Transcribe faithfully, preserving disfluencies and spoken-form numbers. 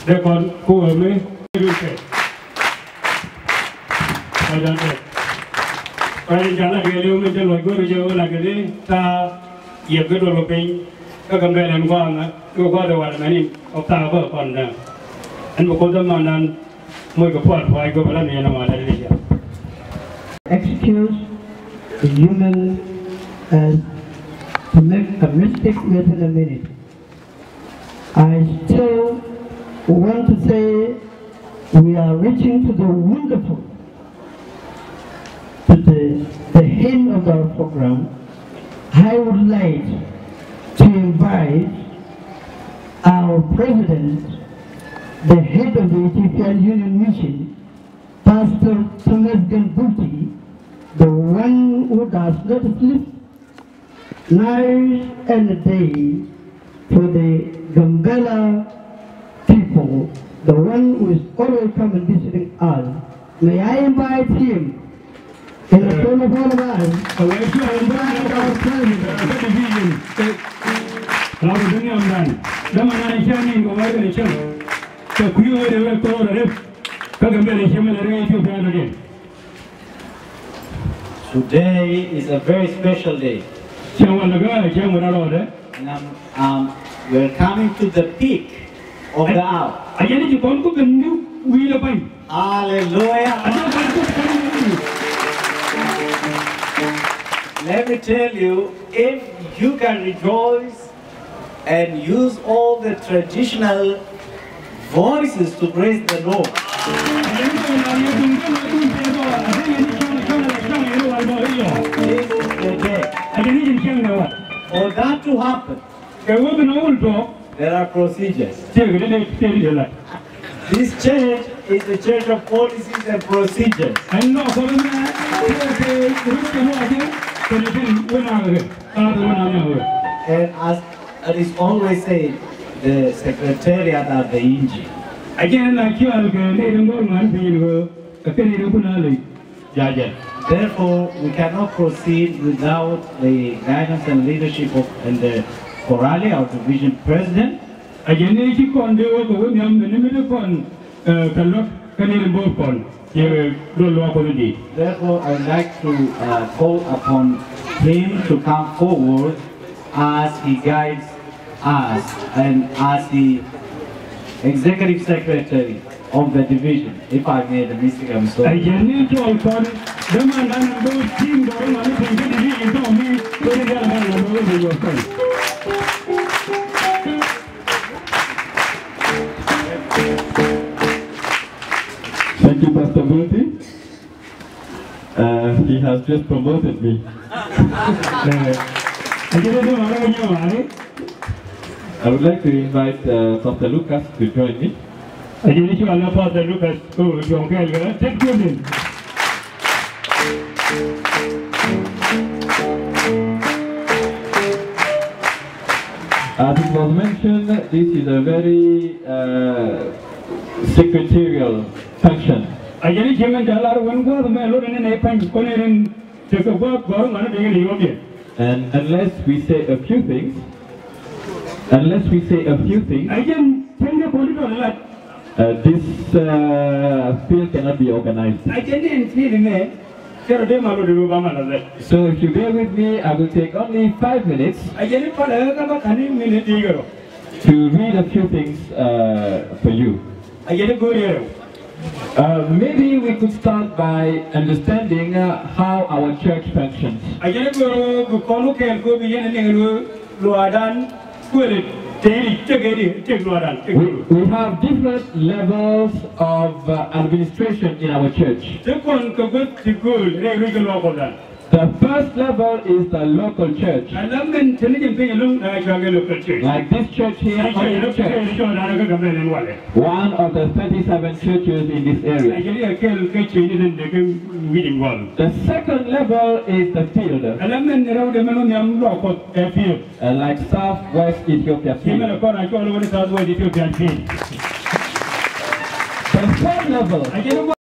They call who me. I don't know. I jala gelu me jalo guru jo lagade ta ye guru lopeng ka Gambella and Guang go go the one many of Tava on them. And we go the man and make a point why go on in a excuse the human as to make a mistake within a minute. I still want to say we are reaching to the wonderful, to the, the end of our program. I would like to invite our president, the head of the Ethiopian Union Mission, Pastor Thomas Gambuti, the one who does not sleep night and day for the Gambella people, the one who is always coming visiting us. May I invite him in the front of all of us to invite our president. Today is a very special day. And um, um, we're coming to the peak of the hour. Hallelujah. Let me tell you, if you can rejoice and use all the traditional voices to praise the Lord, this is the day. For that to happen, there are procedures. This church is the church of policies and procedures. And as it is always said, the secretariat are the Lienge. Therefore, we cannot proceed without the guidance and leadership of and the Korali, our division president. Therefore, I would like to uh, call upon him to come forward as he guides us and as the executive secretary of the division. If I made a mistake, I'm sorry. Thank you, Pastor Bunti. Uh, he has just promoted me. I would like to invite uh, Pastor Lucas to join me. As it was mentioned, this is a very uh, secretarial function. And unless we say a few things, unless we say a few things, uh, this uh, field cannot be organized. So if you bear with me, I will take only five minutes to read a few things uh, for you. Uh, maybe we could start by understanding uh, how our church functions. We, we have different levels of uh, administration in our church. The first level is the local church. Like this church here, church. One of the thirty-seven churches in this area. The second level is the field. Uh, like Southwest Ethiopia field. The third level